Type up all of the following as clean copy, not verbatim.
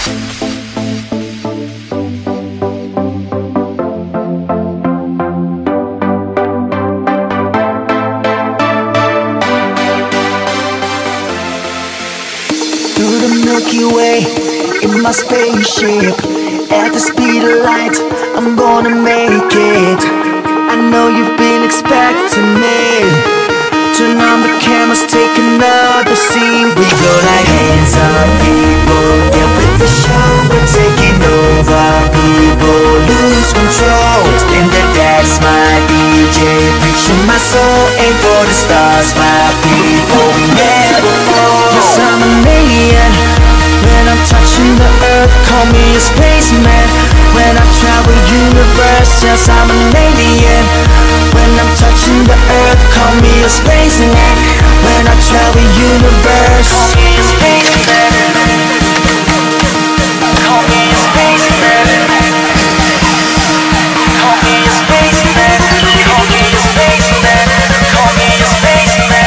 Through the Milky Way, in my spaceship, at the speed of light, I'm gonna make it. I know you've been expecting me. Turn on the cameras, take another scene. We go like hands up, people, get with the show. We're taking over, people lose control. In the dance, my DJ, preaching my soul. Aim for the stars, my people, we never fall. Yes, I'm an alien. When I'm touching the earth, call me a spaceman. When I travel universe, yes, I'm an alien. When I'm touching the earth, call me a spaceman. When I travel universe, call me a spaceman. Call me a spaceman. Call me a spaceman. Call me a spaceman. Call me a spaceman.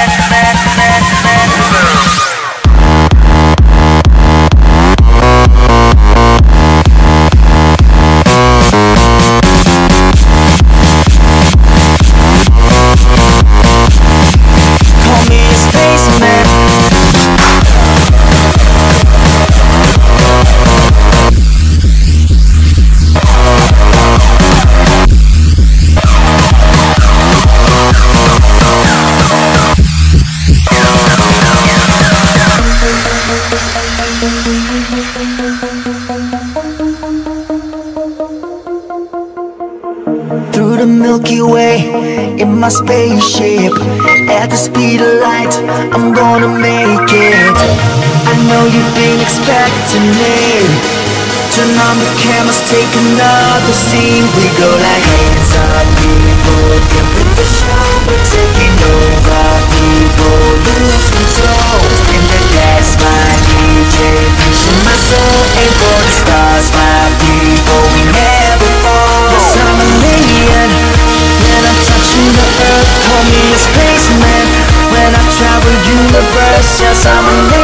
Through the Milky Way, in my spaceship, at the speed of light, I'm gonna make it. I know you've been expecting me. Turn on the cameras, take another scene. We go like hands up, people, get with the show. We're taking over, people lose control. In the gas, my DJ, pushing my soul. Aim for the stars, my people, we never fall. Yes, I'm an alien. When I'm touching the earth, call me a spaceman. When I travel universe, yes, I'm an alien.